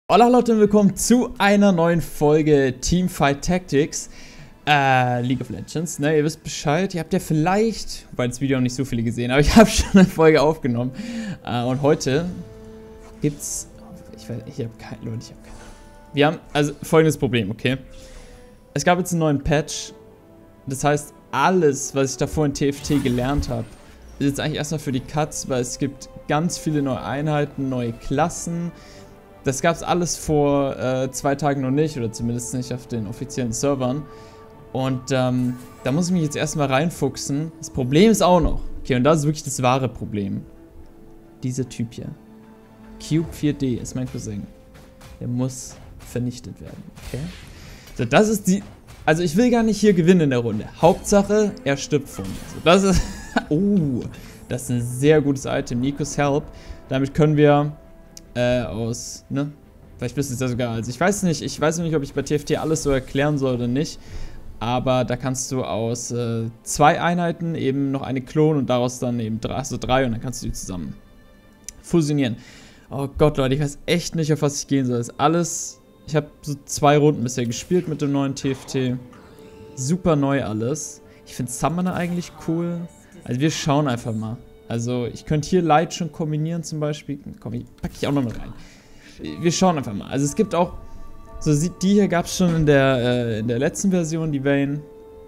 Hola Leute und willkommen zu einer neuen Folge Teamfight Tactics League of Legends. Ne, ihr wisst Bescheid, ihr habt ja vielleicht, weil das Video noch nicht so viele gesehen, aber ich habe schon eine Folge aufgenommen. Und heute gibt's, ich habe keine, Leute, ich habe keine. Wir haben, also folgendes Problem, okay? Es gab jetzt einen neuen Patch, das heißt, alles, was ich davor in TFT gelernt habe, ist jetzt eigentlich erstmal für die Cuts, weil es gibt ganz viele neue Einheiten, neue Klassen. Das gab es alles vor 2 Tagen noch nicht, oder zumindest nicht auf den offiziellen Servern. Und da muss ich mich jetzt erstmal reinfuchsen. Das Problem ist auch noch, okay, und das ist wirklich das wahre Problem. Dieser Typ hier. Cube 4D ist mein Cousin. Der muss vernichtet werden, okay? So, das ist die... Also ich will gar nicht hier gewinnen in der Runde. Hauptsache, er stirbt vor mir. So, das ist... oh, das ist ein sehr gutes Item. Nikos Help. Damit können wir... ne? Vielleicht wisst ihr es ja sogar. Also ich weiß nicht, ob ich bei TFT alles so erklären soll oder nicht. Aber da kannst du aus 2 Einheiten eben noch eine klonen und daraus dann eben 3 und dann kannst du die zusammen fusionieren. Oh Gott, Leute, ich weiß echt nicht, auf was ich gehen soll. Das ist alles. Ich habe so 2 Runden bisher gespielt mit dem neuen TFT. Super neu alles. Ich finde Summoner eigentlich cool. Also wir schauen einfach mal. Also ich könnte hier Light schon kombinieren zum Beispiel. Komm, packe ich auch noch mit rein. Wir schauen einfach mal. Also es gibt auch, so die hier gab es schon in der letzten Version, die Vayne.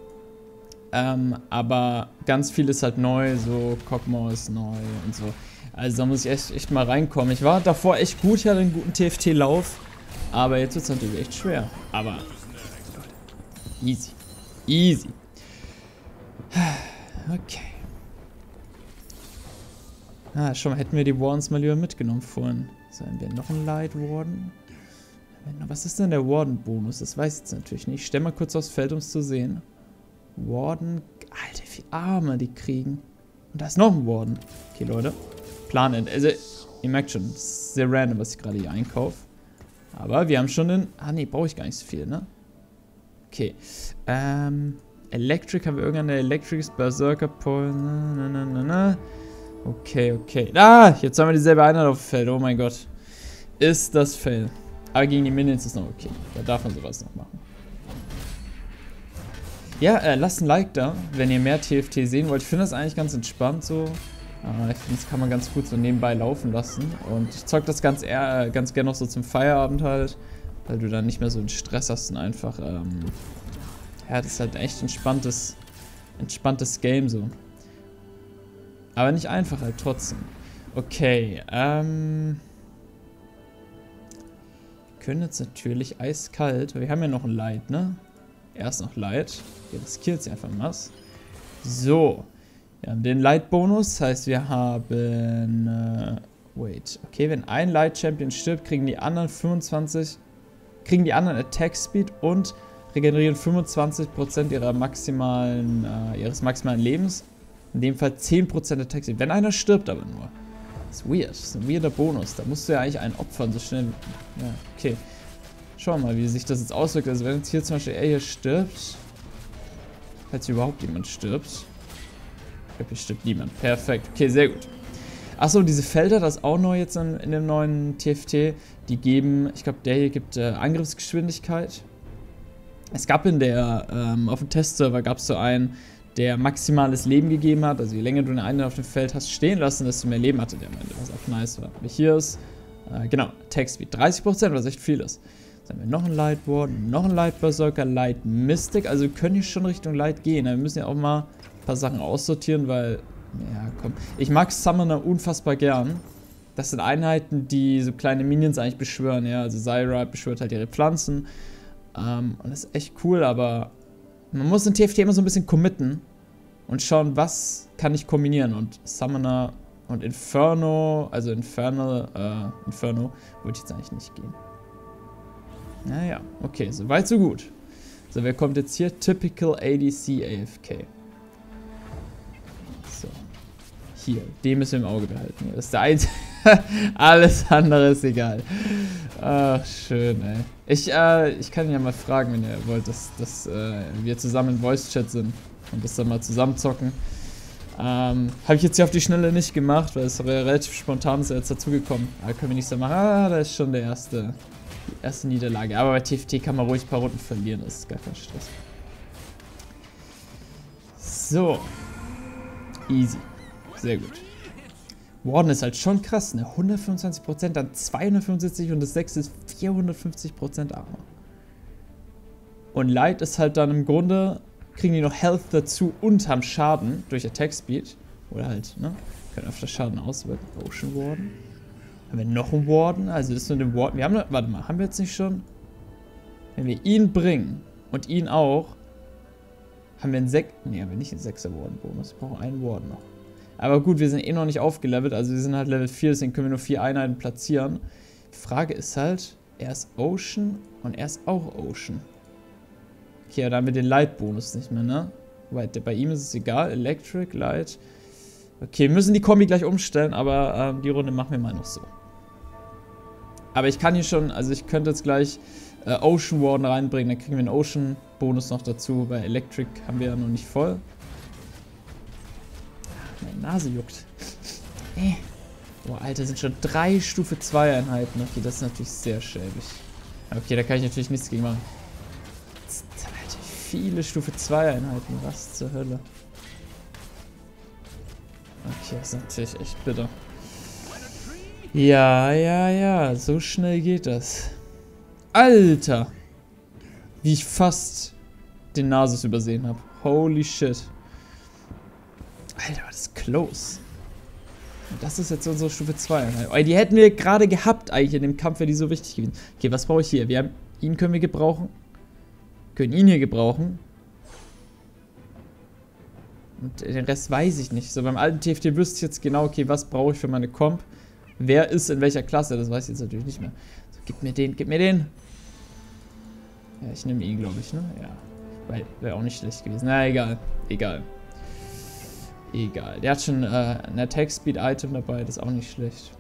Aber ganz viel ist halt neu, so Kog'Maw ist neu und so. Also da muss ich echt mal reinkommen. Ich war davor echt gut, ich hatte einen guten TFT-Lauf. Aber jetzt wird es natürlich echt schwer. Aber easy. Easy. Okay. Ah, schon mal, hätten wir die Wardens mal lieber mitgenommen vorhin. So, haben wir noch einen Light Warden? Was ist denn der Warden-Bonus? Das weiß ich jetzt natürlich nicht. Ich stelle mal kurz aufs Feld, um es zu sehen. Warden. Alter, wie viele Arme die kriegen. Und da ist noch ein Warden. Okay, Leute. Plan. Also, ihr merkt schon, das ist sehr random, was ich gerade hier einkaufe. Aber wir haben schon den. Ah, nee, brauche ich gar nicht so viel, ne? Okay. Electric, haben wir irgendeine Electric Berserker Poison? Okay, okay. Ah, jetzt haben wir dieselbe Einheit auf dem Feld. Oh mein Gott. Ist das Fail. Aber gegen die Minions ist noch okay. Da darf man sowas noch machen. Ja, lasst ein Like da, wenn ihr mehr TFT sehen wollt. Ich finde das eigentlich ganz entspannt so. Ich finde, das kann man ganz gut so nebenbei laufen lassen. Und ich zock das ganz gerne noch so zum Feierabend halt. Weil du dann nicht mehr so einen Stress hast und einfach, ja, das ist halt echt entspanntes Game so. Aber nicht einfach halt trotzdem. Okay, wir können jetzt natürlich eiskalt, weil wir haben ja noch ein Light, ne? Erst noch Light. Wir riskieren jetzt einfach mal was. So. Wir haben den Light-Bonus, das heißt wir haben, wait. Okay, wenn ein Light-Champion stirbt, kriegen die anderen Attack Speed und regenerieren 25% ihres maximalen Lebens. In dem Fall 10% Attack Speed. Wenn einer stirbt aber nur. Das ist weird. Das ist ein weirder Bonus. Da musst du ja eigentlich einen opfern, so schnell. Ja, okay. Schauen wir mal, wie sich das jetzt auswirkt. Also wenn jetzt hier zum Beispiel er hier stirbt. Falls hier überhaupt jemand stirbt. Ich glaube, hier stirbt niemand. Perfekt. Okay, sehr gut. Achso, diese Felder, das ist auch neu jetzt in dem neuen TFT. Die geben, ich glaube, der hier gibt Angriffsgeschwindigkeit. Es gab auf dem Testserver gab es so einen, der maximales Leben gegeben hat. Also je länger du eine Einheit auf dem Feld hast stehen lassen, desto mehr Leben hatte der am Ende, was auch nice war. Aber hier ist, genau, Attack Speed 30%, was echt viel ist. Jetzt haben wir noch einen Light Warden, noch einen Light Berserker, Light Mystic. Also wir können hier schon Richtung Light gehen. Wir müssen ja auch mal ein paar Sachen aussortieren, weil, ja komm. Ich mag Summoner unfassbar gern. Das sind Einheiten, die so kleine Minions eigentlich beschwören. Ja, also Zyra beschwört halt ihre Pflanzen. Und das ist echt cool, aber man muss in TFT immer so ein bisschen committen und schauen, was kann ich kombinieren. Und Summoner und Inferno, also Inferno wollte ich jetzt eigentlich nicht gehen. Naja, okay, soweit so gut. So, wer kommt jetzt hier? Typical ADC AFK. So. Hier, den müssen wir im Auge behalten. Das ist der einzige. Alles andere ist egal. Ach, schön, ey. Ich kann ihn ja mal fragen, wenn ihr wollt, dass wir zusammen in Voice-Chat sind und das dann mal zusammen zocken. Habe ich jetzt hier auf die Schnelle nicht gemacht, weil es relativ spontan ist, jetzt dazugekommen. Aber können wir nicht so machen. Ah, da ist schon der erste Die erste Niederlage. Aber bei TFT kann man ruhig ein paar Runden verlieren. Das ist gar kein Stress. So. Easy. Sehr gut. Warden ist halt schon krass, ne? 125%, dann 275 und das 6 ist 450% Armor. Und Light ist halt dann im Grunde, kriegen die noch Health dazu und haben Schaden durch Attack Speed. Oder halt, ne? Können öfter Schaden auswirken. Ocean Warden. Haben wir noch einen Warden? Also das ist nur den Warden. Wir haben, warte mal, haben wir jetzt nicht schon? Wenn wir ihn bringen und ihn auch, haben wir einen haben wir nicht einen 6er Warden Bonus. Wir brauchen einen Warden noch. Aber gut, wir sind eh noch nicht aufgelevelt, also wir sind halt Level 4, deswegen können wir nur 4 Einheiten platzieren. Die Frage ist halt, er ist Ocean und er ist auch Ocean. Okay, da haben wir den Light-Bonus nicht mehr, ne? Weil bei ihm ist es egal, Electric, Light. Okay, wir müssen die Kombi gleich umstellen, aber die Runde machen wir mal noch so. Aber ich kann hier schon, also ich könnte jetzt gleich Ocean Warden reinbringen, dann kriegen wir einen Ocean-Bonus noch dazu, weil Electric haben wir ja noch nicht voll. Meine Nase juckt. Boah, Alter, sind schon 3 Stufe 2 Einheiten. Okay, das ist natürlich sehr schäbig. Okay, da kann ich natürlich nichts gegen machen. Alter, viele Stufe 2 Einheiten. Was zur Hölle? Okay, das ist natürlich echt bitter. Ja. So schnell geht das. Alter! Wie ich fast den Nasus übersehen habe. Holy shit. Alter, das ist close. Und das ist jetzt unsere Stufe 2. Oh, die hätten wir gerade gehabt eigentlich in dem Kampf, wäre die so wichtig gewesen. Okay, was brauche ich hier? Ihn können wir gebrauchen. Können ihn hier gebrauchen. Und den Rest weiß ich nicht. So beim alten TFT wüsste ich jetzt genau, okay, was brauche ich für meine Comp? Wer ist in welcher Klasse? Das weiß ich jetzt natürlich nicht mehr. So, gib mir den. Ja, ich nehme ihn, glaube ich, ne? Ja. Weil, wäre auch nicht schlecht gewesen. Na, egal. Der hat schon ein Attack Speed Item dabei, das ist auch nicht schlecht.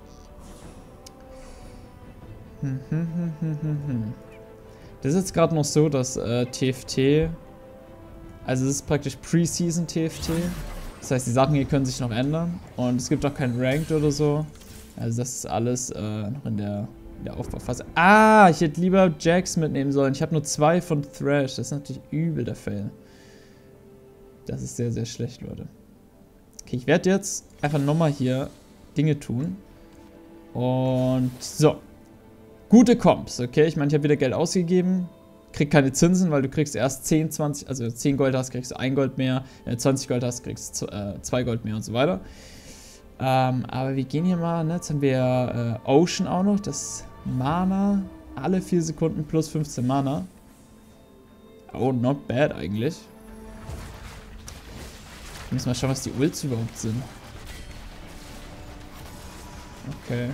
Das ist jetzt gerade noch so, dass TFT, also es ist praktisch Pre-Season TFT. Das heißt, die Sachen hier können sich noch ändern und es gibt auch kein Ranked oder so. Also das ist alles noch in der Aufbauphase. Ah, ich hätte lieber Jax mitnehmen sollen. Ich habe nur 2 von Thrash. Das ist natürlich übel der Fail. Das ist sehr, sehr schlecht, Leute. Okay, ich werde jetzt einfach nochmal hier Dinge tun. Und so. Gute Comps, okay? Ich meine, ich habe wieder Geld ausgegeben. Krieg keine Zinsen, weil du kriegst erst 10, 20, also 10 Gold hast, kriegst du 1 Gold mehr. Wenn du 20 Gold hast, kriegst du 2 Gold mehr und so weiter. Aber wir gehen hier mal, ne? Jetzt haben wir Ocean auch noch, das Mana. Alle 4 Sekunden plus 15 Mana. Oh, not bad eigentlich. Ich muss mal schauen, was die Ults überhaupt sind. Okay.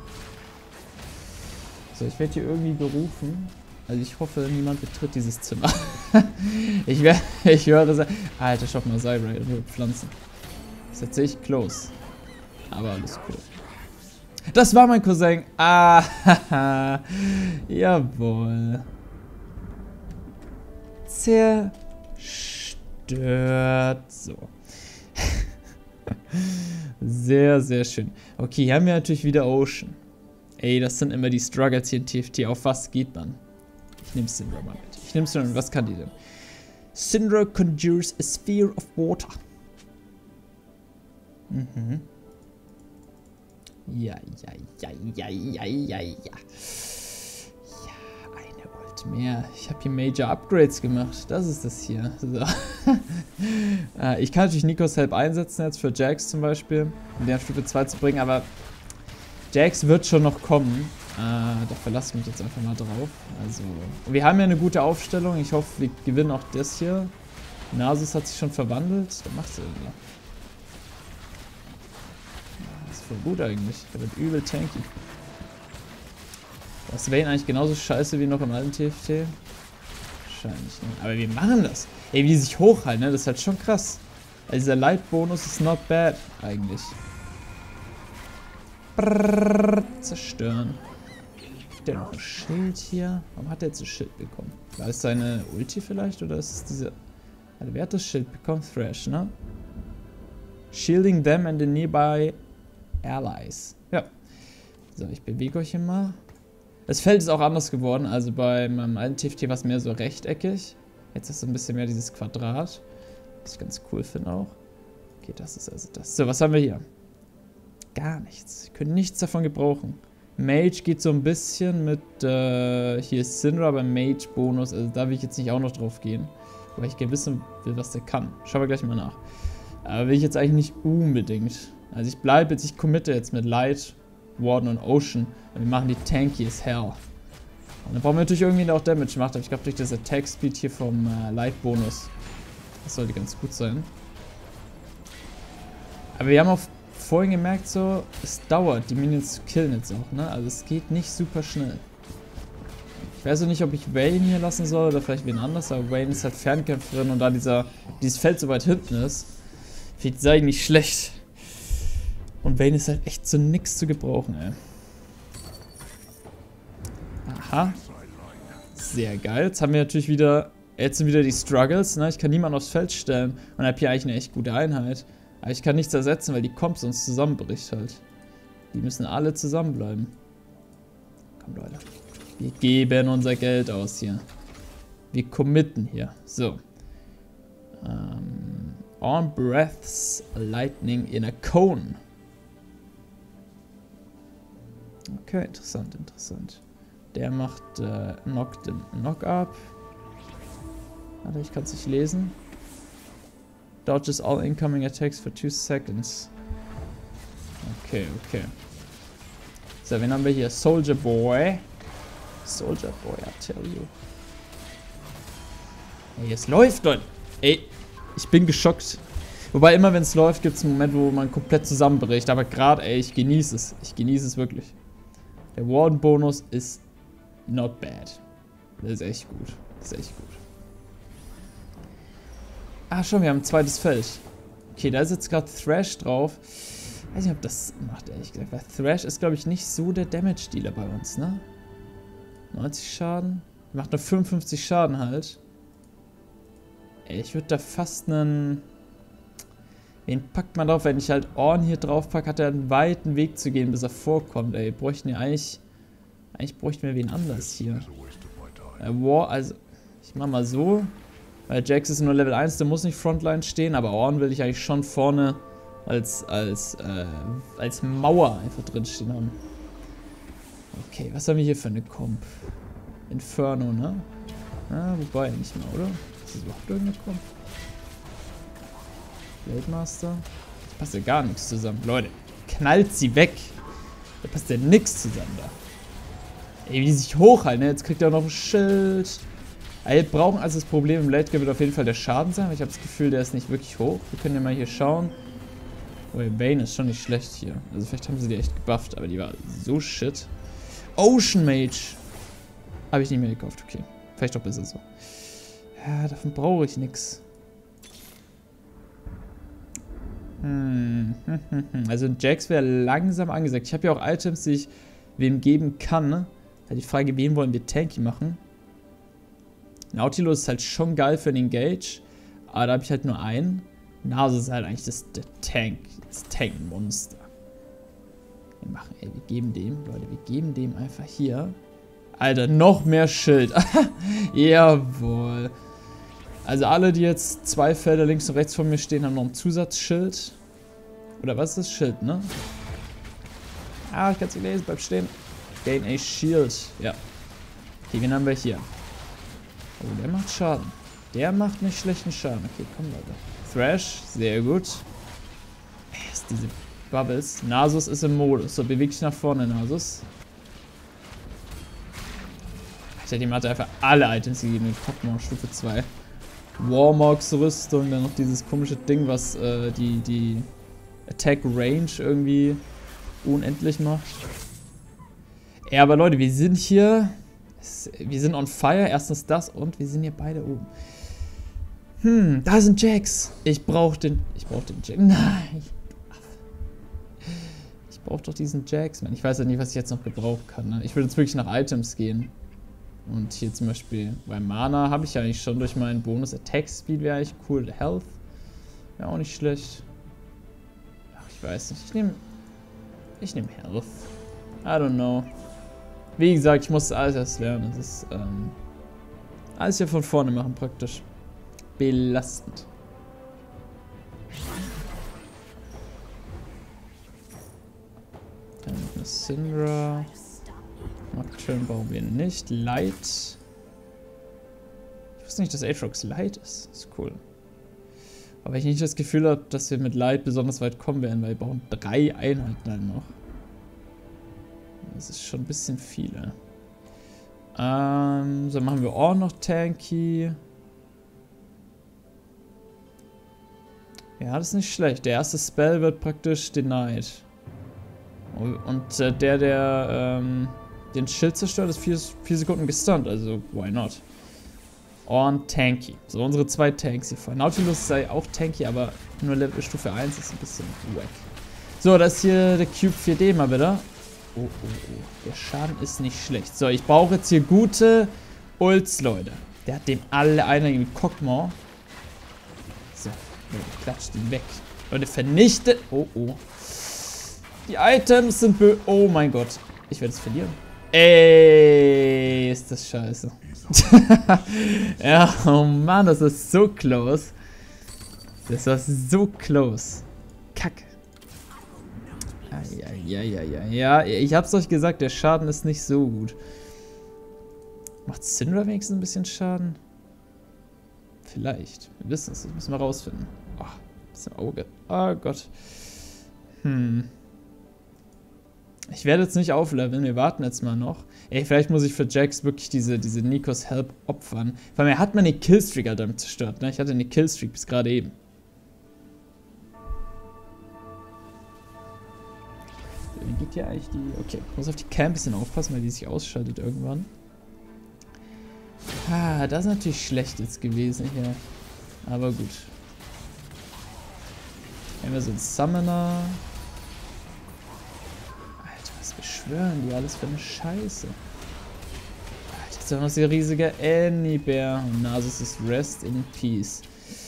So, ich werde hier irgendwie gerufen. Also ich hoffe, niemand betritt dieses Zimmer. ich höre sagen. Alter, schaut mal, Cybray, Pflanzen. Das ist tatsächlich close. Aber alles cool. Das war mein Cousin. Ah, jawohl. Zerstört. So. Sehr, sehr schön. Okay, hier haben wir natürlich wieder Ocean. Ey, das sind immer die Struggles hier in TFT. Auf was geht man? Ich nehme Syndra mal mit. Was kann die denn? Syndra conjures a sphere of water. Ja. Ja, eine Ult mehr. Ich habe hier Major Upgrades gemacht. Das ist das hier. So. Ich kann natürlich Nikos Help einsetzen jetzt für Jax zum Beispiel, um den auf Stufe 2 zu bringen, aber Jax wird schon noch kommen. Da verlasse ich mich jetzt einfach mal drauf. Also, wir haben ja eine gute Aufstellung. Ich hoffe, wir gewinnen auch das hier. Nasus hat sich schon verwandelt. Da macht es irgendwie. Das ist voll gut eigentlich. Der wird übel tanky. Ist Vayne eigentlich genauso scheiße wie noch im alten TFT? Wahrscheinlich nicht. Aber wir machen das. Ey, wie die sich hochhalten, ne? Das ist halt schon krass. Also dieser Light-Bonus ist not bad eigentlich. Brrr, zerstören. Hat der noch ein Schild hier? Warum hat der jetzt ein Schild bekommen? War es seine Ulti vielleicht? Oder ist es diese... Also wer hat das Schild bekommen? Thrash, ne? Shielding them and the nearby allies. Ja. So, ich bewege euch hier mal. Das Feld ist auch anders geworden. Also bei meinem alten TFT war es mehr so rechteckig. Jetzt ist es ein bisschen mehr dieses Quadrat. Was ich ganz cool finde auch. Okay, das ist also das. So, was haben wir hier? Gar nichts. Wir können nichts davon gebrauchen. Mage geht so ein bisschen mit, hier ist Syndra beim Mage-Bonus. Also da will ich jetzt nicht auch noch drauf gehen. Weil ich gerne wissen will, was der kann. Schauen wir gleich mal nach. Aber will ich jetzt eigentlich nicht unbedingt. Also ich bleibe jetzt, ich committe jetzt mit Light, Warden und Ocean. Und wir machen die tanky as hell. Und dann brauchen wir natürlich irgendwie, der auch Damage macht. Aber ich glaube durch das Attack Speed hier vom Light-Bonus. Das sollte ganz gut sein. Aber wir haben auch vorhin gemerkt, so, es dauert, die Minions zu killen jetzt auch, ne? Also es geht nicht super schnell. Ich weiß auch nicht, ob ich Vayne hier lassen soll oder vielleicht wen anders, aber Vayne ist halt Fernkämpferin und da dieses Feld so weit hinten ist, finde ich das eigentlich nicht schlecht. Und Vayne ist halt echt so nix zu gebrauchen, ey. Aha. Sehr geil. Jetzt haben wir natürlich wieder, jetzt sind wieder die Struggles, ne? Ich kann niemanden aufs Feld stellen und habe hier eigentlich eine echt gute Einheit. Aber ich kann nichts ersetzen, weil die Comp sonst zusammenbricht halt. Die müssen alle zusammenbleiben. Komm, Leute. Wir geben unser Geld aus hier. Wir committen hier. So. On breaths, lightning in a cone. Okay, interessant, interessant. Der macht Knock-Up. Warte, ich kann es nicht lesen. Dodges all incoming attacks for 2 seconds. Okay, okay. So, wen haben wir hier? Soldier Boy. Soldier Boy, I tell you. Ey, es läuft, Leute. Ey, ich bin geschockt. Wobei immer, wenn es läuft, gibt es einen Moment, wo man komplett zusammenbricht. Aber gerade, ey, ich genieße es. Ich genieße es wirklich. Der Warden-Bonus ist not bad. Das ist echt gut. Das ist echt gut. Ah, schon, wir haben ein zweites Feld. Okay, da ist jetzt gerade Thrash drauf. Weiß nicht, ob das macht, ehrlich gesagt. Weil Thrash ist, glaube ich, nicht so der Damage-Dealer bei uns, ne? 90 Schaden. Macht nur 55 Schaden halt. Ey, ich würde da fast einen... Wen packt man drauf? Wenn ich halt Ornn hier drauf packe, hat er einen weiten Weg zu gehen, bis er vorkommt. Ey, bräuchten wir eigentlich bräuchten wir wen anders hier. Also, ich mach mal so. Weil Jax ist nur Level 1, der muss nicht Frontline stehen, aber Ornn will ich eigentlich schon vorne als Mauer einfach drin stehen haben. Okay, was haben wir hier für eine Comp? Inferno, ne? Ah, wobei, nicht mehr, oder? Ist das überhaupt irgendeine Comp? Blade Master? Das passt ja gar nichts zusammen. Leute, knallt sie weg! Da passt ja nichts zusammen da. Ey, wie die sich hochhalten, ne? Jetzt kriegt er auch noch ein Schild. Wir brauchen also das Problem im Late Game wird auf jeden Fall der Schaden sein, weil ich habe das Gefühl, der ist nicht wirklich hoch. Wir können ja mal hier schauen. Oh, Vayne ist schon nicht schlecht hier. Also vielleicht haben sie die echt gebufft, aber die war so shit. Ocean Mage. Habe ich nicht mehr gekauft, okay. Vielleicht doch besser so. Ja, davon brauche ich nichts. Also Jax wäre langsam angesagt. Ich habe ja auch Items, die ich wem geben kann. Ne? Die Frage, wen wollen wir tanky machen? Nautilus ist halt schon geil für den Engage, aber da habe ich halt nur einen. Nasus ist halt eigentlich das Tank-Monster. Wir geben dem, Leute, wir geben dem einfach hier. Alter, noch mehr Schild. Jawohl. Also alle, die jetzt 2 Felder links und rechts von mir stehen, haben noch ein Zusatzschild. Oder was ist das Schild, ne? Ah, ich kann es nicht lesen, bleib stehen. Gain a Shield, ja. Okay, wen haben wir hier? Oh, der macht Schaden. Der macht nicht schlechten Schaden. Okay, komm, Leute. Thrash, sehr gut. Ist diese Bubbles. Nasus ist im Modus. So, beweg dich nach vorne, Nasus. Alter, dem hat er einfach alle Items gegeben. Den Pokémon Stufe 2. Warmogs Rüstung, dann noch dieses komische Ding, was die Attack Range irgendwie unendlich macht. Ja, aber Leute, wir sind hier... Wir sind on fire, erstens das und wir sind hier beide oben. Da sind Jax. Ich brauch den Jax. Nein. Ich brauch doch diesen Jax, Mann. Ich weiß ja nicht, was ich jetzt noch gebrauchen kann. Ne? Ich würde jetzt wirklich nach Items gehen. Und hier zum Beispiel bei Mana habe ich ja eigentlich schon durch meinen Bonus Attack Speed wäre eigentlich cool. Health wäre auch nicht schlecht. Ach, ich weiß nicht. Ich nehme Health. I don't know. Wie gesagt, ich musste alles erst lernen. Das ist, alles hier von vorne machen praktisch. Belastend. Dann eine Syndra. Nocturne bauen wir nicht. Light. Ich wusste nicht, dass Aatrox Light ist. Das ist cool. Aber ich nicht das Gefühl habe, dass wir mit Light besonders weit kommen werden, weil wir brauchen 3 Einheiten halt noch. Das ist schon ein bisschen viel. So machen wir auch noch Tanky. Ja, das ist nicht schlecht. Der erste Spell wird praktisch denied. Und der den Schild zerstört, ist 4 Sekunden gestunt. Also, why not? Und Tanky. So, unsere 2 Tanks hier vor. Nautilus sei auch Tanky, aber nur Level Stufe 1 ist ein bisschen wack. So, das ist hier der Cube 4D mal wieder. Oh. Der Schaden ist nicht schlecht. So, ich brauche jetzt hier gute Ults, Leute. Der hat dem alle einer irgendwie Cockmaw. So, klatscht ihn weg. Leute, vernichtet. Oh. Die Items sind oh mein Gott. Ich werde es verlieren. Ey, ist das scheiße. Ja, oh Mann, das ist so close. Das war so close. Kacke. Ja, ich hab's euch gesagt, der Schaden ist nicht so gut. Macht Syndra wenigstens ein bisschen Schaden? Vielleicht. Wir wissen es, das müssen wir rausfinden. Oh, bisschen Auge. Oh Gott. Ich werde jetzt nicht aufleveln, wir warten jetzt mal noch. Ey, vielleicht muss ich für Jax wirklich diese Nikos Help opfern. Weil er hat meine Killstreak halt damit zerstört, ne? Ich hatte eine Killstreak bis gerade eben. Wie geht hier eigentlich die... Okay, ich muss auf die Cam ein bisschen aufpassen, weil die sich ausschaltet irgendwann. Ah, das ist natürlich schlecht jetzt gewesen hier. Aber gut. Hier haben wir so einen Summoner. Alter, was beschwören die alles für eine Scheiße? Alter, jetzt haben wir hier riesiger Annie-Bär. Und Nasus ist Rest in Peace.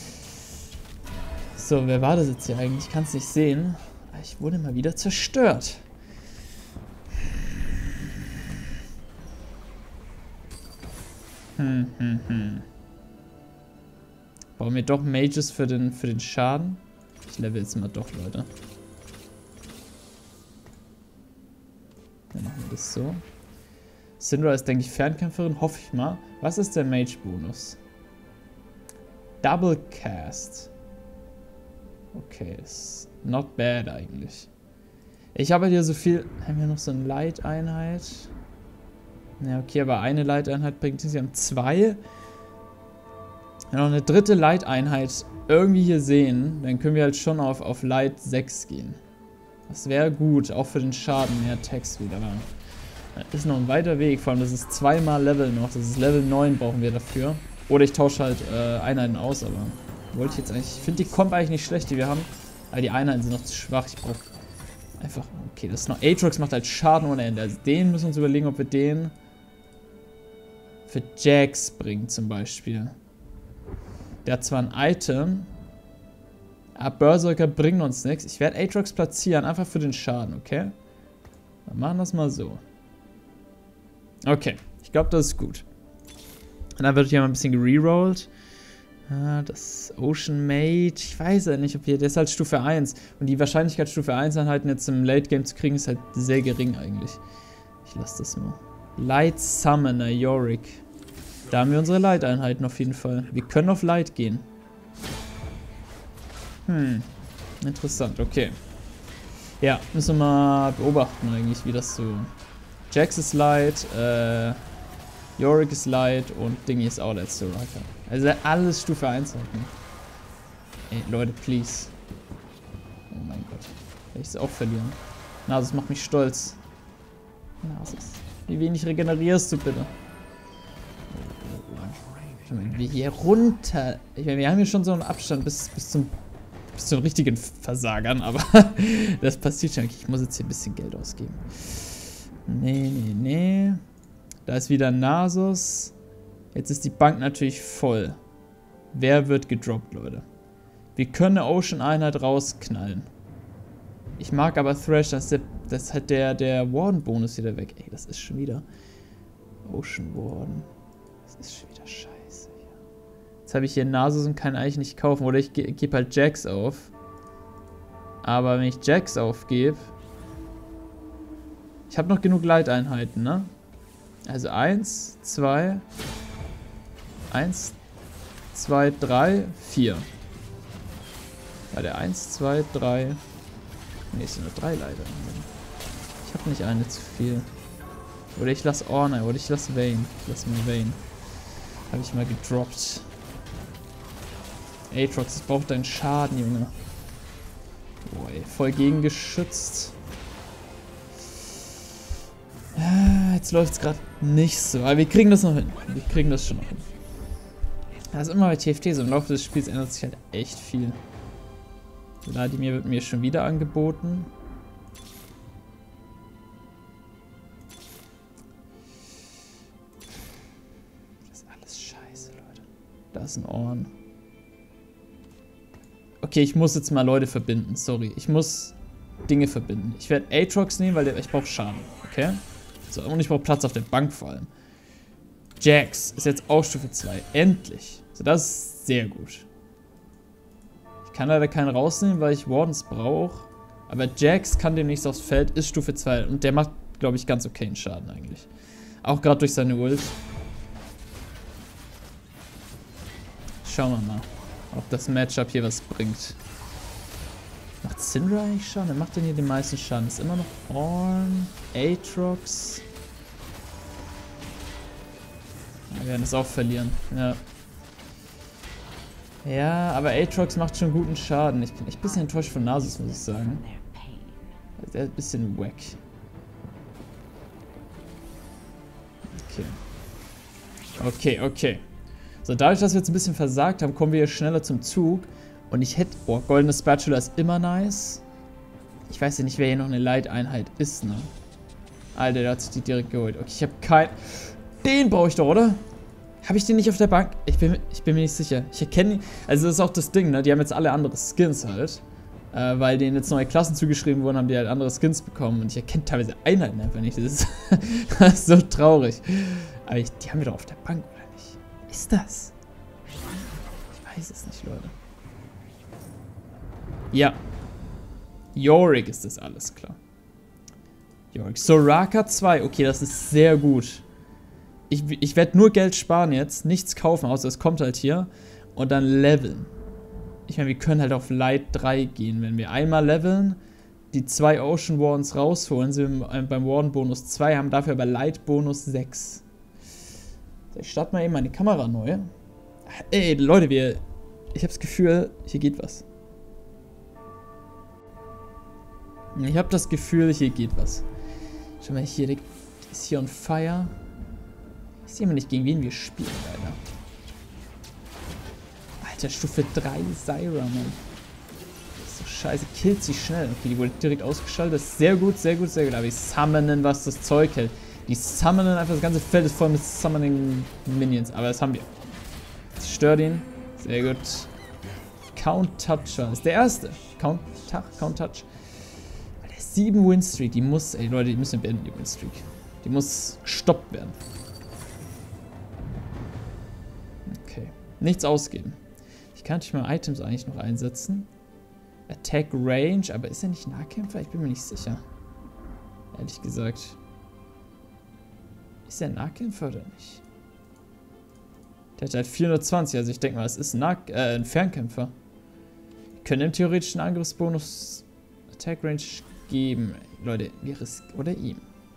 So, wer war das jetzt hier eigentlich? Ich kann es nicht sehen. Ich wurde mal wieder zerstört. Bauen wir doch Mages für den Schaden? Ich level jetzt mal doch, Leute. Dann machen wir das so. Syndra ist, denke ich, Fernkämpferin, hoffe ich mal. Was ist der Mage-Bonus? Double Cast. Okay, ist not bad eigentlich. Ich habe hier so viel... Haben wir noch so eine Light-Einheit? Ja, okay, aber eine Light-Einheit bringt es. Wir haben 2. Wenn wir noch eine dritte Light-Einheit irgendwie hier sehen, dann können wir halt schon auf Light 6 gehen. Das wäre gut, auch für den Schaden, mehr Text wieder. Das ist noch ein weiter Weg, vor allem das ist 2-mal Level noch. Das ist Level 9 brauchen wir dafür. Oder ich tausche halt Einheiten aus, aber wollte ich jetzt eigentlich... Ich finde die Comp eigentlich nicht schlecht, die wir haben. Aber die Einheiten sind noch zu schwach. Ich brauche einfach... Okay, das ist noch... Aatrox macht halt Schaden ohne Ende. Also den müssen wir uns überlegen, ob wir den für Jax bringen zum Beispiel. Der hat zwar ein Item, aber Berserker bringen uns nichts. Ich werde Aatrox platzieren, einfach für den Schaden, okay? Dann machen wir das mal so. Okay, ich glaube, das ist gut. Und dann wird hier mal ein bisschen gererollt. Das Ocean Mage, ich weiß ja nicht, ob wir... Der ist halt Stufe 1. Und die Wahrscheinlichkeit, Stufe 1 Einheiten jetzt im Late Game zu kriegen, ist halt sehr gering eigentlich. Ich lasse das mal. Light Summoner, Yorick. Da haben wir unsere Light-Einheiten auf jeden Fall. Wir können auf Light gehen. Interessant, okay. Ja, müssen wir mal beobachten eigentlich, wie das so... Jax ist Light, Yorick ist Light und Dingy ist auch letzte Striker. Also alles Stufe 1 halten. Ey, Leute, please. Oh mein Gott. Will ich es auch verlieren? Nasus macht mich stolz. Nasus. Wie wenig regenerierst du bitte? Wir hier runter. Ich meine, wir haben hier schon so einen Abstand bis zu den richtigen Versagern, aber das passiert schon. Ich muss jetzt hier ein bisschen Geld ausgeben. Nee. Da ist wieder Nasus. Jetzt ist die Bank natürlich voll. Wer wird gedroppt, Leute? Wir können eine Ocean-Einheit rausknallen. Ich mag aber Thresh, das ist der Das ist halt der Warden-Bonus wieder weg. Ey, das ist schon wieder Ocean Warden. Das ist schon wieder scheiße. Jetzt habe ich hier Nasus und kann eigentlich nicht kaufen. Oder ich gebe halt Jax auf. Aber wenn ich Jax aufgebe... Ich habe noch genug Leiteinheiten, ne? Also 1, 2... 1, 2, 3, 4. Bei der 1, 2, 3... Ne, es sind nur 3 Leiter. Ich habe nicht eine zu viel. Oder ich lasse Ornn, oder ich lasse Vayne. Ich lasse mal Vayne. Habe ich mal gedroppt. Aatrox, das braucht deinen Schaden, Junge. Boah, ey, voll gegengeschützt. Jetzt läuft es gerade nicht so. Aber wir kriegen das noch hin. Wir kriegen das schon noch hin. Das ist immer bei TFT so. Im Laufe des Spiels ändert sich halt echt viel. Vladimir wird mir schon wieder angeboten. Das ist alles scheiße, Leute. Da ist ein Ornn. Okay, ich muss jetzt mal Leute verbinden. Sorry, ich muss Dinge verbinden. Ich werde Aatrox nehmen, weil ich brauche Schaden. Okay? So, und ich brauche Platz auf der Bank vor allem. Jax ist jetzt auch Stufe 2. Endlich. So, das ist sehr gut. Ich kann leider keinen rausnehmen, weil ich Wardens brauche. Aber Jax kann demnächst aufs Feld, ist Stufe 2. Und der macht, glaube ich, ganz okayen Schaden eigentlich. Auch gerade durch seine Ult. Schauen wir mal, ob das Matchup hier was bringt. Macht Syndra eigentlich Schaden? Wer macht denn hier den meisten Schaden? Ist immer noch Ornn, Aatrox. Wir werden das auch verlieren. Ja. Ja, aber Aatrox macht schon guten Schaden. Ich bin echt ein bisschen enttäuscht von Nasus, muss ich sagen. Der ist ein bisschen wack. Okay. Okay. So, dadurch, dass wir jetzt ein bisschen versagt haben, kommen wir hier schneller zum Zug. Und ich hätte... Boah, goldene Spatula ist immer nice. Ich weiß ja nicht, wer hier noch eine Light-Einheit ist, ne? Alter, der hat sich die direkt geholt. Okay, ich habe kein... Den brauche ich doch, oder? Habe ich den nicht auf der Bank? Ich bin mir nicht sicher. Ich erkenne ihn... Also das ist auch das Ding, ne? Die haben jetzt alle andere Skins halt. Weil denen jetzt neue Klassen zugeschrieben wurden, haben die halt andere Skins bekommen. Und ich erkenne teilweise Einheiten einfach nicht. Das ist so traurig. Aber die haben wir doch auf der Bank, oder nicht? Ist das? Ich weiß es nicht, Leute. Ja. Yorick ist das alles, klar. Yorick. Soraka 2. Okay, das ist sehr gut. Ich werde nur Geld sparen jetzt. Nichts kaufen, außer es kommt halt hier. Und dann leveln. Ich meine, wir können halt auf Light 3 gehen. Wenn wir einmal leveln, die 2 Ocean Wardens rausholen, sind wir beim Warden Bonus 2, haben dafür aber Light Bonus 6. So, ich starte mal eben meine Kamera neu. Ey, Leute, ich habe das Gefühl, hier geht was. Ich habe das Gefühl, hier geht was. Schau mal, hier ist hier on fire. Ich sehe mal nicht, gegen wen wir spielen, leider. Alter, Stufe 3 Zyra, Mann. Das ist so scheiße. Killt sie schnell. Okay, die wurde direkt ausgeschaltet. Das ist sehr gut, sehr gut, sehr gut. Aber die summonen, was das Zeug hält. Die summonen einfach, das ganze Feld ist voll mit Summoning Minions. Aber das haben wir. Zerstört ihn. Sehr gut. Count Toucher. Das ist der erste. Count Touch. 7 Winstreak, die muss, ey Leute, die müssen beenden, die Winstreak. Die muss gestoppt werden. Okay. Nichts ausgeben. Ich kann natürlich mal Items eigentlich noch einsetzen. Attack Range, aber ist er nicht Nahkämpfer? Ich bin mir nicht sicher. Ehrlich gesagt. Ist er Nahkämpfer oder nicht? Der hat halt 420, also ich denke mal, es ist ein Fernkämpfer. Wir können im theoretischen Angriffsbonus Attack Range geben. Leute, oder ihm.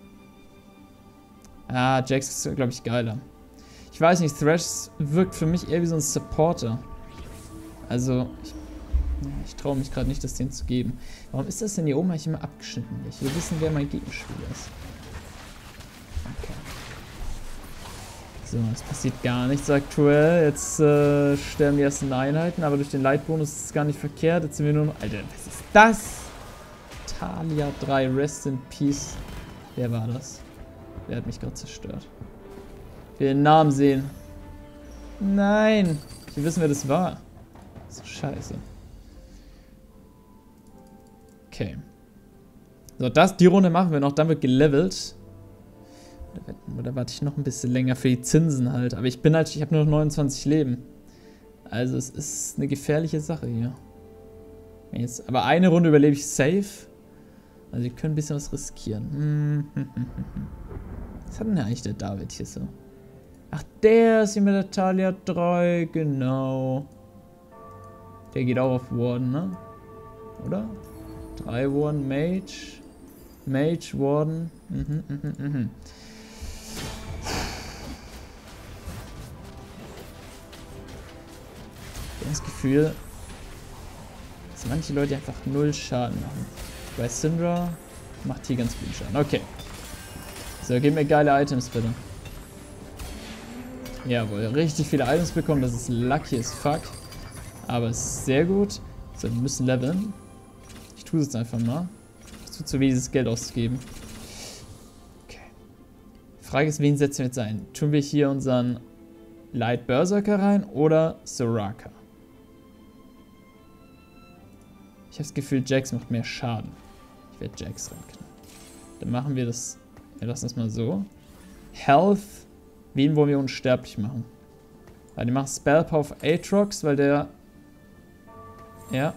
Ah, Jax ist, glaube ich, geiler. Ich weiß nicht, Thresh wirkt für mich eher wie so ein Supporter. Also, ich traue mich gerade nicht, das denen zu geben. Warum ist das denn hier oben eigentlich immer abgeschnitten? Ich will wissen, wer mein Gegenspieler ist. Okay. So, es passiert gar nichts aktuell. Jetzt sterben die ersten Einheiten, aber durch den Leitbonus ist es gar nicht verkehrt. Jetzt sind wir nur noch... Alter, was ist das? Talia 3, Rest in Peace. Wer war das? Wer hat mich gerade zerstört? Ich will den Namen sehen. Nein! Ich will wissen, wer das war. So scheiße. Okay. So, die Runde machen wir noch, dann wird gelevelt. Oder warte ich noch ein bisschen länger für die Zinsen halt. Aber ich habe nur noch 29 Leben. Also es ist eine gefährliche Sache hier. Jetzt, aber eine Runde überlebe ich safe. Also wir können ein bisschen was riskieren. Was hat denn eigentlich der David hier so? Ach, der ist hier mit der Talia 3, genau. Der geht auch auf Warden, ne? Oder? 3 Warden, Mage. Mage, Warden. Ich habe das Gefühl, dass manche Leute einfach 0 Schaden machen. Bei Syndra macht hier ganz viel Schaden. Okay. So, gib mir geile Items bitte. Jawohl, richtig viele Items bekommen. Das ist lucky as fuck. Aber es ist sehr gut. So, wir müssen leveln. Ich tue es jetzt einfach mal. Es tut so weh, dieses Geld auszugeben. Okay. Die Frage ist, wen setzen wir jetzt ein? Tun wir hier unseren Light Berserker rein oder Soraka? Ich habe das Gefühl, Jax macht mehr Schaden. Ich werde Jax reinknallen. Dann machen wir das. Wir lassen das mal so. Health. Wen wollen wir unsterblich machen? Ja, die machen Spell Power auf Aatrox, weil der. Ja.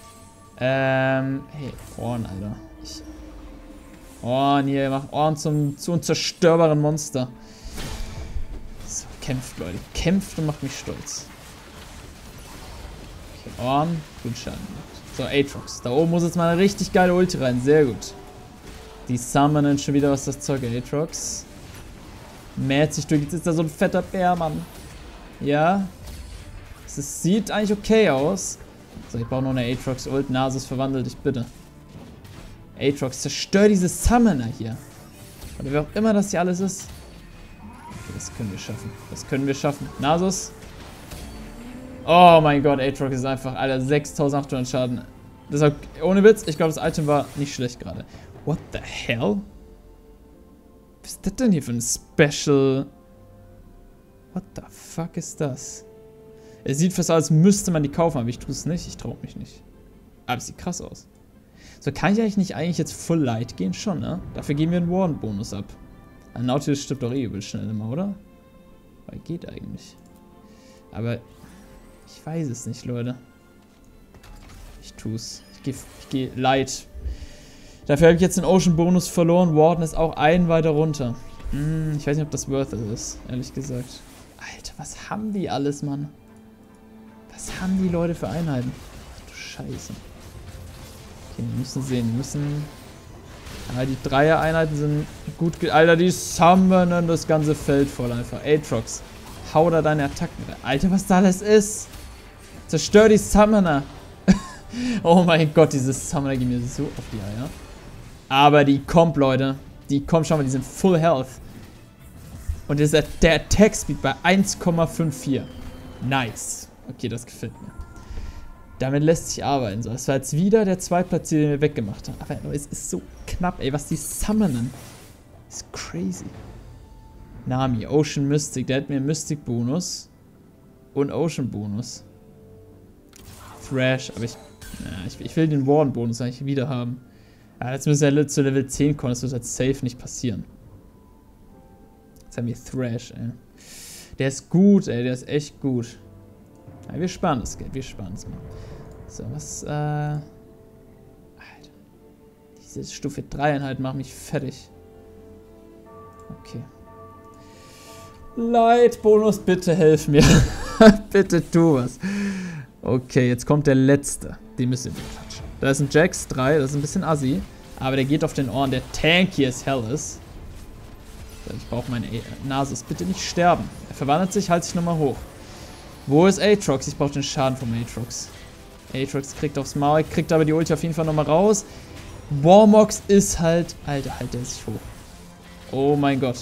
Hey, Orn, Alter. Orn hier, mach Orn zu unzerstörbaren Monster. So, kämpft, Leute. Kämpft und macht mich stolz. Okay, Orn, gut Schaden gemacht. So, Aatrox. Da oben muss jetzt mal eine richtig geile Ulti rein. Sehr gut. Die summonen schon wieder was das Zeug. Aatrox. Mäht sich durch. Jetzt ist da so ein fetter Bär, Mann. Ja. Es sieht eigentlich okay aus. So, ich brauche noch eine Aatrox-Ult. Nasus, verwandelt dich bitte. Aatrox, zerstör diese Summoner hier. Oder wer auch immer das hier alles ist. Okay, das können wir schaffen. Das können wir schaffen. Nasus. Oh mein Gott, Aatrox ist einfach, Alter, 6800 Schaden. Deshalb, ohne Witz, ich glaube, das Item war nicht schlecht gerade. What the hell? Was ist das denn hier für ein Special? What the fuck ist das? Es sieht fast aus, als müsste man die kaufen, aber ich tue es nicht. Ich traue mich nicht. Aber es sieht krass aus. So, kann ich eigentlich jetzt Full Light gehen? Schon, ne? Dafür geben wir einen Warden-Bonus ab. Ein Nautilus stirbt doch eh übel schnell immer, oder? Weil geht eigentlich. Aber ich weiß es nicht, Leute. Ich tue es. Ich gehe Light. Dafür habe ich jetzt den Ocean-Bonus verloren. Warden ist auch einen weiter runter. Ich weiß nicht, ob das worth it ist, ehrlich gesagt. Alter, was haben die alles, Mann? Was haben die Leute für Einheiten? Ach du Scheiße. Okay, wir müssen sehen. Wir müssen... Aber die Dreier-Einheiten sind gut... Alter, die summonen das ganze Feld voll einfach. Aatrox, hau da deine Attacken rein. Alter, was da alles ist! Zerstör die Summoner! Oh mein Gott, diese Summoner gehen mir so auf die Eier. Aber die kommt, Leute. Die kommt, schau mal, die sind Full Health. Und der Attack Speed bei 1,54. Nice. Okay, das gefällt mir. Damit lässt sich arbeiten. So, das war jetzt wieder der Zweitplatzierte, den wir weggemacht haben. Aber es ist so knapp, ey, was die summonen. Ist crazy. Nami, Ocean Mystic. Der hat mir einen Mystic-Bonus. Und Ocean-Bonus. Thrash, aber ich will den Warden-Bonus eigentlich wieder haben. Ja, jetzt müssen wir zu Level 10 kommen, das wird halt safe nicht passieren. Jetzt haben wir Thrash, ey. Der ist gut, ey, der ist echt gut. Ja, wir sparen das Geld, wir sparen es mal. So, was, Alter. Diese Stufe 3 Einheit macht mich fertig. Okay. Light-Bonus, bitte helf mir. Bitte tu was. Okay, jetzt kommt der letzte. Den müssen wir klatschen. Da ist ein Jax 3, das ist ein bisschen assi. Aber der geht auf den Ohren, der tanky as hell ist. So, ich brauche meine Nasus. Bitte nicht sterben. Er verwandelt sich, halt sich nochmal hoch. Wo ist Aatrox? Ich brauche den Schaden vom Aatrox. Aatrox kriegt aufs Maul, kriegt aber die Ulti auf jeden Fall nochmal raus. Warmox ist halt... Alter, halt der sich hoch. Oh mein Gott.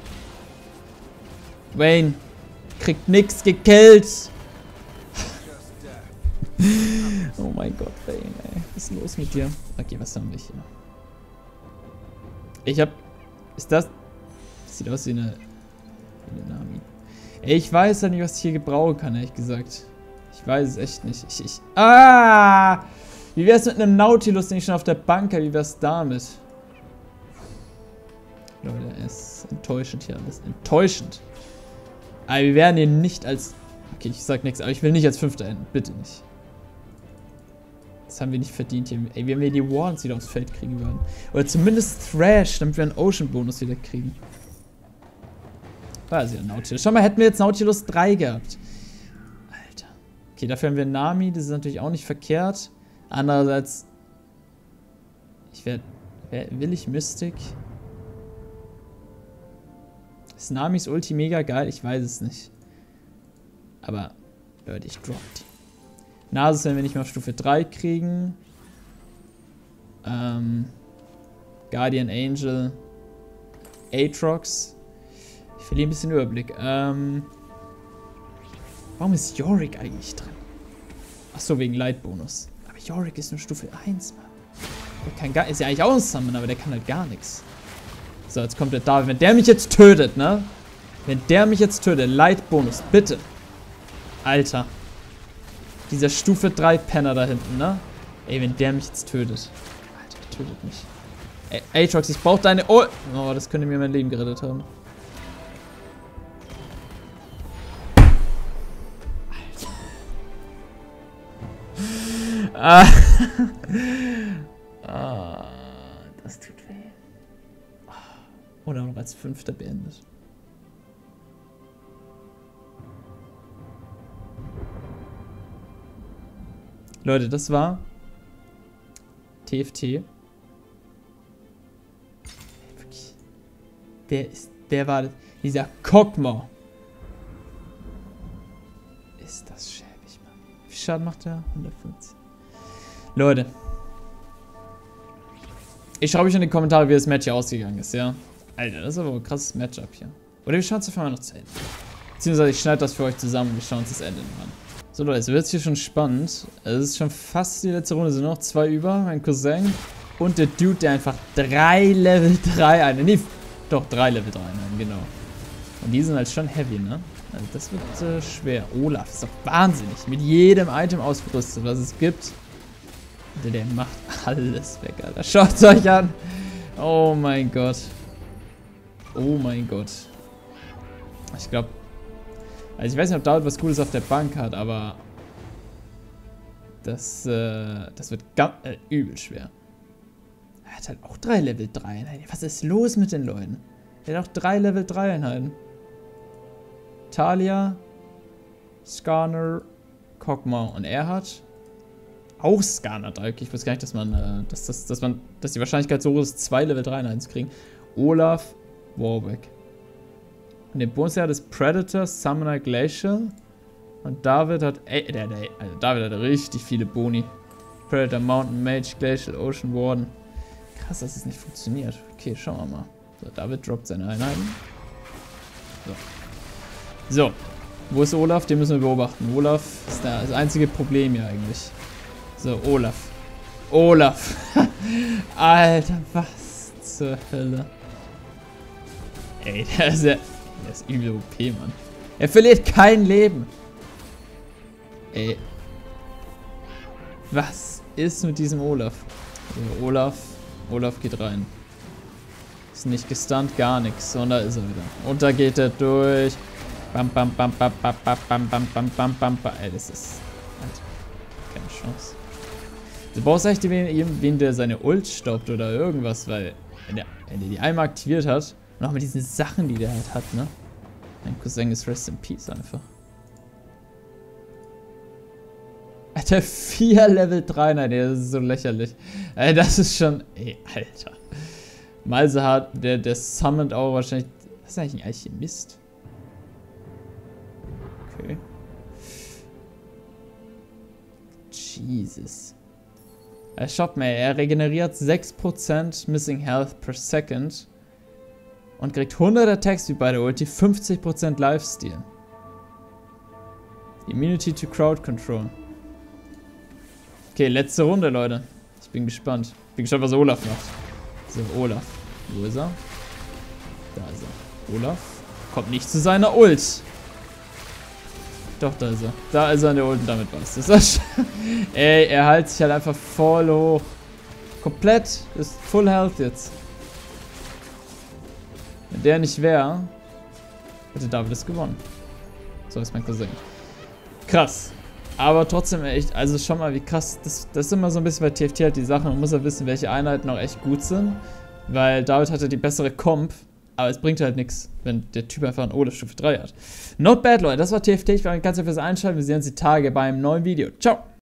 Wayne kriegt nix gekillt. Oh mein Gott, Wayne, ey. Was ist los mit dir? Okay, was haben wir hier? Ich hab... Ist das... Das sieht aus wie eine Nami. Ey, ich weiß ja nicht, was ich hier gebrauchen kann, ehrlich gesagt. Ich weiß es echt nicht. Wie wär's mit einem Nautilus, den ich schon auf der Bank habe? Wie wär's damit? Leute, es ist enttäuschend hier alles. Enttäuschend. Aber wir werden hier nicht als... Okay, ich sag nichts, aber ich will nicht als Fünfter enden. Bitte nicht. Das haben wir nicht verdient hier. Ey, wenn wir die Wardens wieder aufs Feld kriegen würden. Oder zumindest Thrash, damit wir einen Ocean-Bonus wieder kriegen. Da ist ja Nautilus. Schau mal, hätten wir jetzt Nautilus 3 gehabt. Alter. Okay, dafür haben wir Nami. Das ist natürlich auch nicht verkehrt. Andererseits... Will ich Mystic? Ist Namis Ulti mega geil? Ich weiß es nicht. Aber, Leute, ich drop die. Nasus werden wir nicht mehr auf Stufe 3 kriegen. Guardian Angel. Aatrox. Ich verliere ein bisschen Überblick. Warum ist Yorick eigentlich drin? Achso, wegen Light-Bonus. Aber Yorick ist nur Stufe 1, Mann. Ist ja eigentlich auch ein Summon, aber der kann halt gar nichts. So, jetzt kommt der David. Wenn der mich jetzt tötet, ne? Wenn der mich jetzt tötet, Light-Bonus, bitte. Alter. Dieser Stufe 3 Penner da hinten, ne? Ey, wenn der mich jetzt tötet. Alter, der tötet mich. Ey, Aatrox, ich brauch deine... Oh, das könnte mir mein Leben gerettet haben. Alter. Das tut weh. Oder noch als Fünfter beendet. Leute, das war TFT. Wer war das? Dieser Kog'Maw. Ist das schäbig, Mann. Wie viel Schaden macht der? 150. Leute. Ich schreibe euch in die Kommentare, wie das Match hier ausgegangen ist, ja? Alter, das ist aber ein krasses Matchup hier. Oder wir schauen es einfach mal noch zu Ende. Beziehungsweise ich schneide das für euch zusammen und wir schauen uns das Ende an. So Leute, es wird hier schon spannend. Es ist schon fast die letzte Runde. Es sind noch 2 über. Mein Cousin und der Dude, der einfach 3 Level 3 Einheiten. Nee, doch 3 Level 3 Einheiten, genau. Und die sind halt schon heavy, ne? Also das wird schwer. Olaf ist doch wahnsinnig. Mit jedem Item ausgerüstet, was es gibt. Der macht alles weg, Alter. Schaut es euch an. Oh mein Gott. Oh mein Gott. Ich glaube... Also ich weiß nicht, ob David was Cooles auf der Bank hat, aber... Das wird ganz, übel schwer. Er hat halt auch 3 Level 3 Einheiten. Was ist los mit den Leuten? Er hat auch 3 Level 3 Einheiten. Talia, Skarner, Kog'Maw und er hat... Auch Skarner 3. Okay, ich wusste gar nicht, dass man, dass die Wahrscheinlichkeit so groß ist, 2 Level 3 Einheiten zu kriegen. Olaf, Warwick. Und den Bonus hat Predator, Summoner, Glacial. Und David hat... also David hat richtig viele Boni. Predator, Mountain Mage, Glacial, Ocean Warden. Krass, dass es nicht funktioniert. Okay, schauen wir mal. So, David droppt seine Einheiten. So. Wo ist Olaf? Den müssen wir beobachten. Olaf ist das einzige Problem hier eigentlich. So, Olaf. Olaf. Alter, was zur Hölle. Ey, der ist übel OP, Mann. Er verliert kein Leben. Ey. Was ist mit diesem Olaf? So, Olaf geht rein. Ist nicht gestunt, gar nichts. Und da ist er wieder. Und da geht er durch. Bam, bam, bam, bam, bam, bam, bam, bam, bam, bam, bam, bam. Ey, das ist... Alter, keine Chance. Du brauchst echt wen, der seine Ult stoppt oder irgendwas, weil... Wenn der die einmal aktiviert hat... Und auch mit diesen Sachen, die der halt hat, ne? Mein Cousin ist Rest in Peace einfach. Alter, 4 Level 3, nein, das ist so lächerlich. Ey, das ist schon... Ey, Alter. Malzahar, der summont auch wahrscheinlich... Was ist eigentlich ein Alchemist? Okay. Jesus. Schaut mal, er regeneriert 6% Missing Health per Second. Und kriegt 100 Attacks wie bei der Ulti, 50% Lifesteal. Immunity to Crowd Control. Okay, letzte Runde, Leute. Ich bin gespannt. Bin gespannt, was Olaf macht. So, Olaf. Wo ist er? Da ist er. Olaf kommt nicht zu seiner Ult. Doch, da ist er. Da ist er an der Ult und damit war's. Das ey, er hält sich halt einfach voll hoch. Komplett. Ist Full Health jetzt. Wenn der nicht wäre, hätte David es gewonnen. So ist mein Cousin. Krass. Aber trotzdem echt, also schon mal wie krass. Das ist immer so ein bisschen bei TFT halt die Sache. Man muss ja wissen, welche Einheiten auch echt gut sind. Weil David hatte die bessere Comp. Aber es bringt halt nichts, wenn der Typ einfach ein Oder Stufe 3 hat. Not bad, Leute. Das war TFT. Ich war ganz fürs Einschalten. Wir sehen uns die Tage beim neuen Video. Ciao.